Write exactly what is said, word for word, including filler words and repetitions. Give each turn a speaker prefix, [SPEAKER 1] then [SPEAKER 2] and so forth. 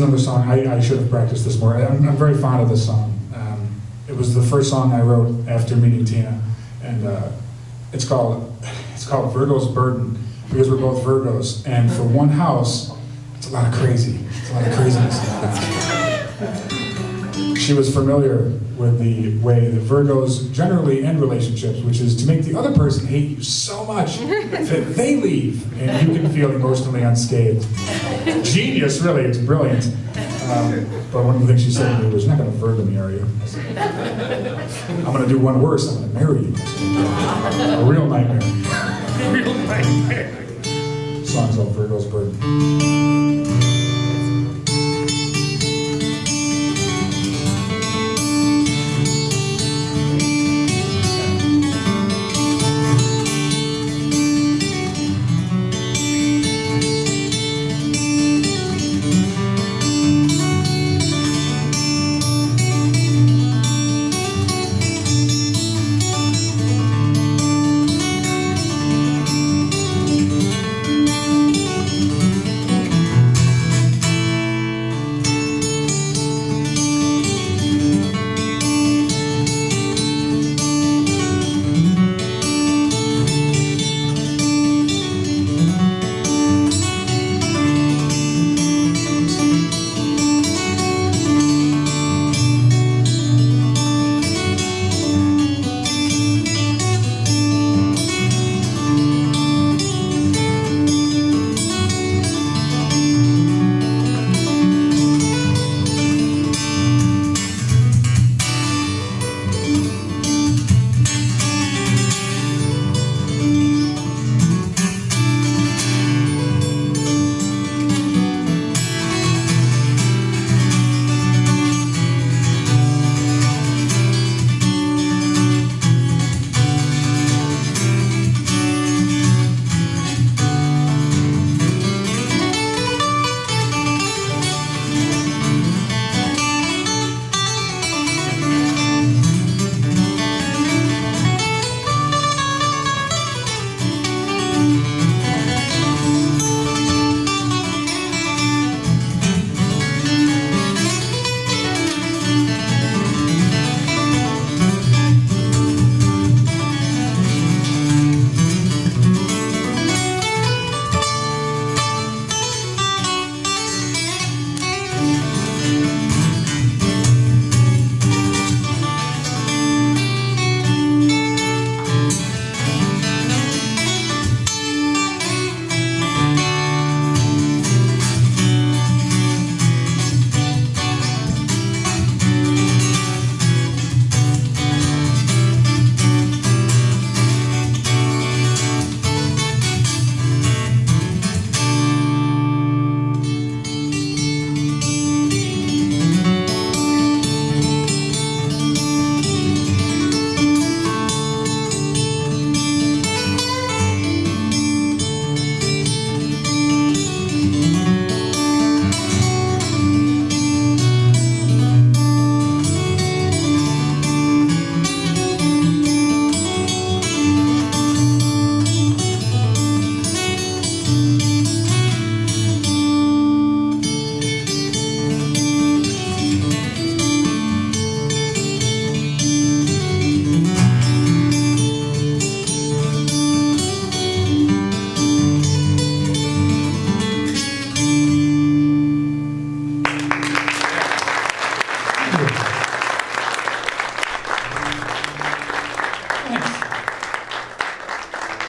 [SPEAKER 1] another song. I, I should have practiced this more. I'm, I'm very fond of this song. Um, it was the first song I wrote after meeting Tina, and uh, it's called it's called Virgo's Burden, because we're both Virgos, and for one house, it's a lot of crazy. It's a lot of craziness. She was familiar with the way that Virgos generally end relationships, which is to make the other person hate you so much that they leave and you can feel emotionally unscathed. Genius, really, it's brilliant. Um, but one of the things she said to me was, "You're not going to Virgo me, are you?" I said, "I'm going to do one worse, I'm going to marry you." A real nightmare.
[SPEAKER 2] Real nightmare.
[SPEAKER 1] The song's called Virgo's Burden.